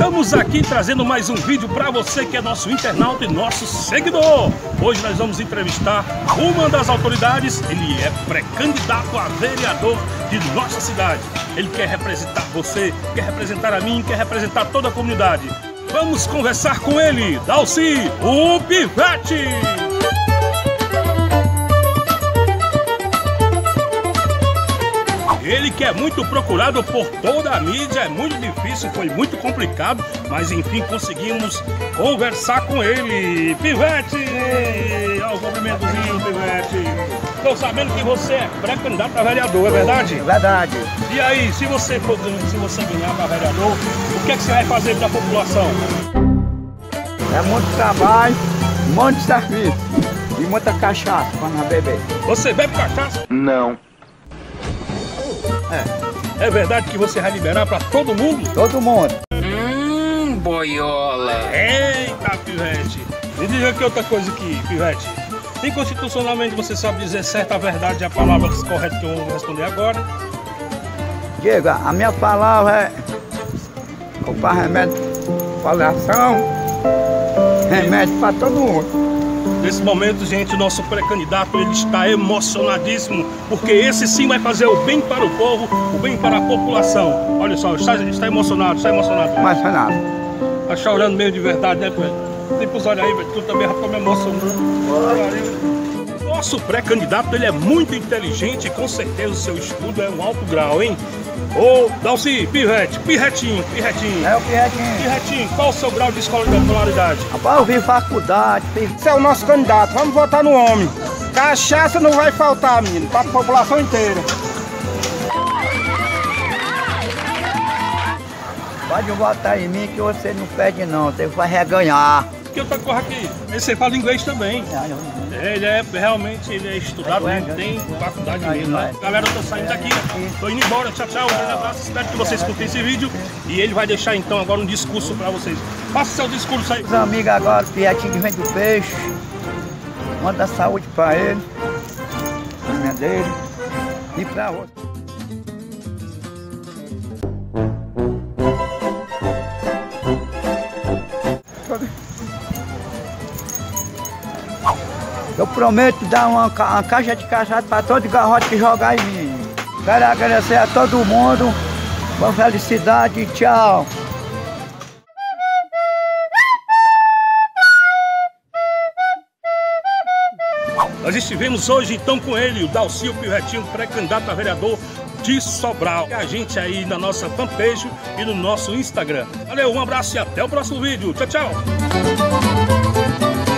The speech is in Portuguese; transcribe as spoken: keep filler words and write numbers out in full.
Estamos aqui trazendo mais um vídeo para você que é nosso internauta e nosso seguidor. Hoje nós vamos entrevistar uma das autoridades. Ele é pré-candidato a vereador de nossa cidade. Ele quer representar você, quer representar a mim, quer representar toda a comunidade. Vamos conversar com ele, Dalcy, o Pivete. Ele que é muito procurado por toda a mídia, é muito difícil, foi muito complicado, mas enfim conseguimos conversar com ele. Pivete! Olha o cumprimentozinho, Pivete. Estou sabendo que você é pré-candidato a vereador, é verdade? É verdade. E aí, se você for, se você ganhar para vereador, o que é que você vai fazer para a população? É muito trabalho, um monte de serviço e muita cachaça para nós beber. Você bebe cachaça? Não. É. É verdade que você vai liberar para todo mundo? Todo mundo. Hum, boiola. Eita, Pivete. Me diga aqui outra coisa aqui, Pivete. E constitucionalmente você sabe dizer certa a verdade e a palavra correta que eu vou responder agora? Diga, a minha palavra é comprar remédio para coração, remédio para todo mundo. Nesse momento, gente, o nosso pré-candidato ele está emocionadíssimo, porque esse sim vai fazer o bem para o povo, o bem para a população. Olha só, está, está emocionado, está emocionado. Mas não é nada. Está chorando meio de verdade, né, velho? Tipo os olhos aí, velho, tu também já ficou me emocionando. Nosso pré-candidato, ele é muito inteligente e com certeza o seu estudo é um alto grau, hein? Ô, Dalcy, Pivete, Pivetinho, Pivetinho. É o Pirretinho. Pivetinho, qual o seu grau de escolaridade? Rapaz, eu vi faculdade, fiz... Esse é o nosso candidato, vamos votar no homem. Cachaça não vai faltar, menino, para a população inteira. Pode votar em mim que você não perde não, você vai reganhar. Que outra coisa aqui, você fala inglês também. É, ele é realmente ele é estudado, ele tem faculdade mesmo, né? Galera, eu tô saindo daqui, tô indo embora, tchau, tchau, um grande abraço, espero que vocês escutem esse vídeo e ele vai deixar então agora um discurso pra vocês. Faça seu discurso aí. Os amigos agora, Pirretinho de Vem do Peixe, manda saúde pra ele, família dele e pra outro. Eu prometo dar uma, uma caixa de cachaça para todo garrote que jogar em mim. Quero agradecer a todo mundo. Boa felicidade, tchau. Nós estivemos hoje então com ele, o Dalcy, o Pivetinho, pré-candidato a vereador de Sobral. E a gente aí na nossa fanpage e no nosso Instagram. Valeu, um abraço e até o próximo vídeo. Tchau, tchau.